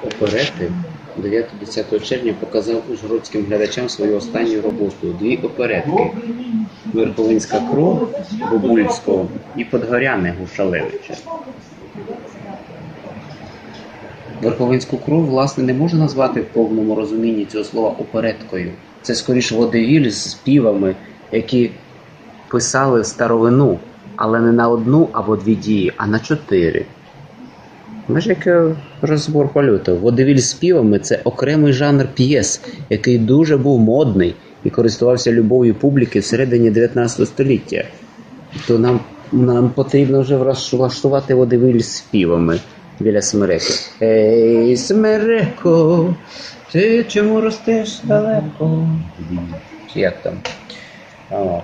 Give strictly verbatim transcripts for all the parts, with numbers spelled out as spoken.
оперети дев'ятого-десятого червня показав ужгородським глядачам свою останню роботу. Дві оперетки «Верховинська кров» Бобульського і «Подгоряне» Гушалевича. «Верховинську кров», власне, не можна назвати в повному розумінні цього слова опереткою. Це скоріш водевіль з співами, які писали старовину, але не на одну або дві дії, а на чотири. Знаєш, який розбор польоту. Водевіль з співами – це окремий жанр п'єс, який дуже був модний і користувався любов'ю публіки всередині дев'ятнадцятого століття. То нам, нам потрібно вже влаштувати водевіль з співами біля Смереки. Ей, Смереко, ти чому ростеш далеко? Чи як там? О.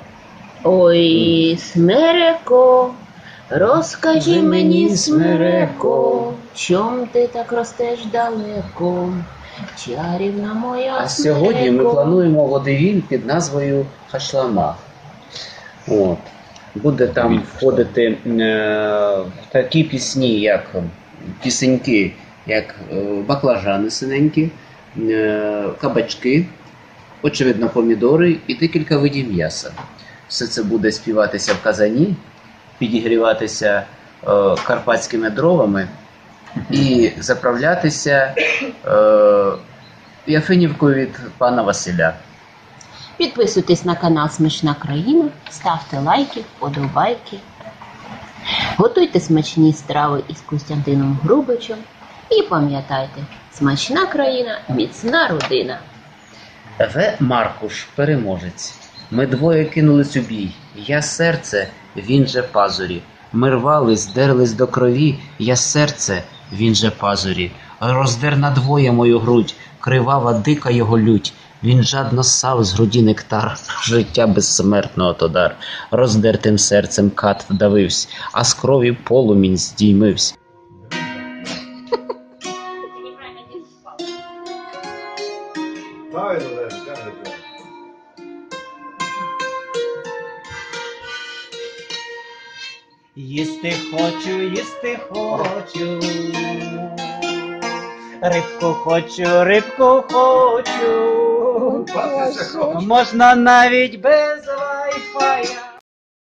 Ой, Смереко, розкажи мені, Смереко, чом ти так ростеш далеко, чарівна моя А сьогодні ми плануємо водевіль під назвою «Хашлама». От. Буде там входити е, такі пісні, як пісеньки, як е, баклажани синенькі, е, кабачки, очевидно помідори і декілька видів м'яса. Все це буде співатися в казані, підігріватися е, карпатськими дровами і заправлятися е, яфинівкою від пана Василя. Підписуйтесь на канал Смачна країна, ставте лайки, вподобайки. Готуйте смачні страви із Костянтином Грубичем. І пам'ятайте, смачна країна, міцна родина. В. Маркуш, переможець. Ми двоє кинулись у бій. Я серце, він же пазурі. Ми рвались, дерлись до крові. Я серце, він же пазурі. Роздер надвоє мою грудь, кривава дика його лють. Він жадно ссав з груді нектар, життя безсмертного то дар. Роздертим серцем кат вдавивсь, а з крові полумінь здіймивсь. Їсти хочу, їсти хочу, рибку хочу, рибку хочу, можна навіть без